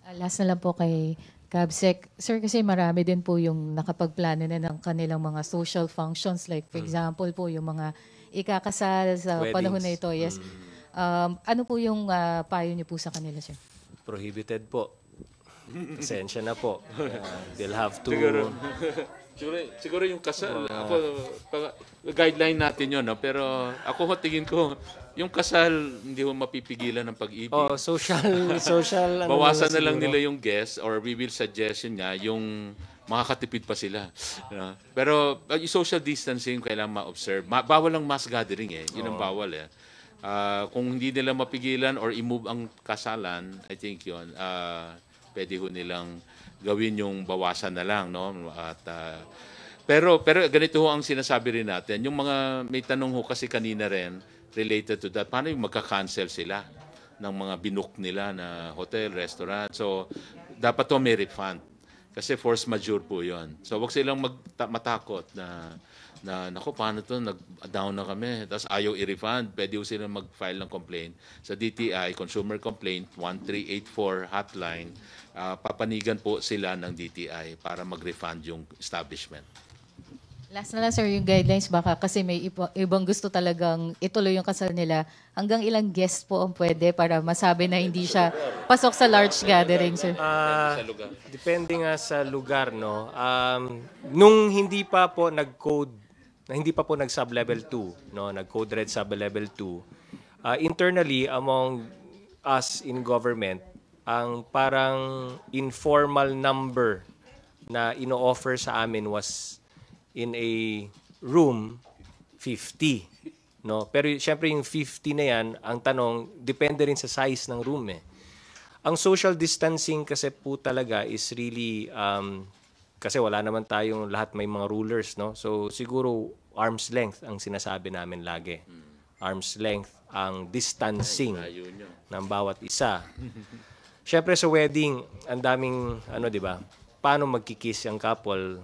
Last na lang po kay Gov't. Sir, kasi marami din po yung nakapagplano na ng kanilang mga social functions. Like, for example po, yung mga ikakasal sa panahon na ito. Yes. Ano po yung payo niyo po sa kanila, sir? Prohibited po. Pasensya na po. They'll have to... Siguro yung kasal, guideline natin yun, no? Pero ako tingin ko, yung kasal, hindi mo mapipigilan ng pag-ibig. Social Bawasan na lang nila yung guest or we will suggestion niya yung makakatipid pa sila. Pero yung social distancing, kailangan ma-observe. Bawal ang mass gathering eh. Yun ang bawal eh. Kung hindi nila mapigilan or i-move ang kasalan, I think yun, pwede ko nilang gawin yung bawasan na lang, no? At pero ganito ho ang sinasabi rin natin. Yung mga may tanong ho kasi kanina rin related to that. Paano yung magka-cancel sila ng mga binook nila na hotel, restaurant? So dapat to may refund kasi force majeure po 'yon. So wag silang matakot na naku, paano to, nag-down na kami, tapos ayaw i-refund. Pwede ho silang mag-file ng complaint sa DTI, Consumer Complaint 1384 hotline. Papanigan po sila ng DTI para mag-refund yung establishment. Last na lang, sir, yung guidelines baka kasi may ibang gusto talagang ituloy yung kasal nila. Hanggang ilang guests po ang pwede para masabi na hindi siya pasok sa large gathering, sir? Depende nga sa lugar, no? Nung hindi pa po nag-code, hindi pa po nag-sub-level 2, no? Nag-code red sub-level 2, internally among us in government, ang parang informal number na ino-offer sa amin was in a room 50, no? Pero syempre yung 50 na yan, ang tanong depende rin sa size ng room eh. Ang social distancing kasi po talaga is really kasi wala naman tayong lahat may mga rulers, no? So siguro arm's length ang sinasabi namin lagi. Arm's length ang distancing ng bawat isa. Syempre sa wedding, ang daming di ba? Paano magkikiss ang couple?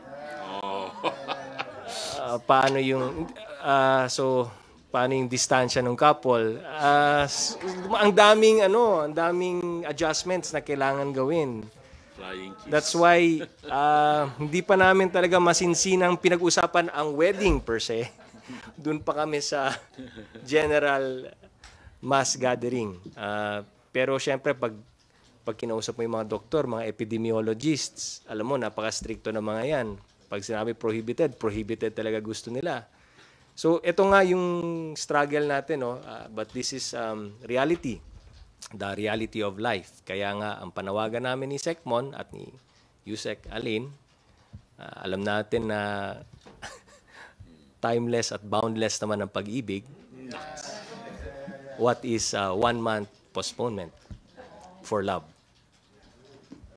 Paano yung paano yung distansya ng couple? Ang daming adjustments na kailangan gawin. That's why hindi pa namin talaga masinsinang pinag-usapan ang wedding per se. Doon pa kami sa general mass gathering. Pero syempre pag kinausap mo yung mga doktor, mga epidemiologists, alam mo, napaka-stricto ng mga yan. Pag sinabi prohibited, prohibited talaga gusto nila. So, ito nga yung struggle natin, no? But this is reality. The reality of life. Kaya nga, ang panawagan namin ni Secmon at ni Yusek Alin, alam natin na timeless at boundless naman ang pag-ibig. What is 1 month postponement for love?